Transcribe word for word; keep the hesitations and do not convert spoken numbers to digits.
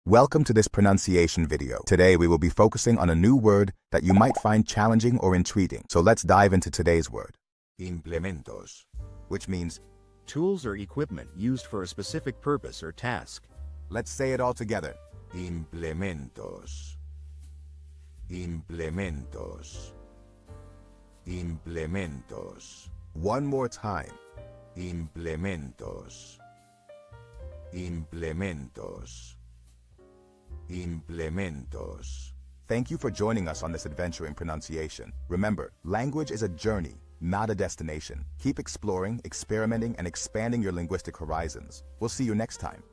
Welcome to this pronunciation video. Today we will be focusing on a new word that you might find challenging or intriguing. So let's dive into today's word. Implementos, which means tools or equipment used for a specific purpose or task. Let's say it all together. Implementos. Implementos. Implementos. One more time. Implementos. Implementos. Implementos. Thank you for joining us on this adventure in pronunciation. Remember, language is a journey, not a destination. Keep exploring, experimenting, and expanding your linguistic horizons. We'll see you next time.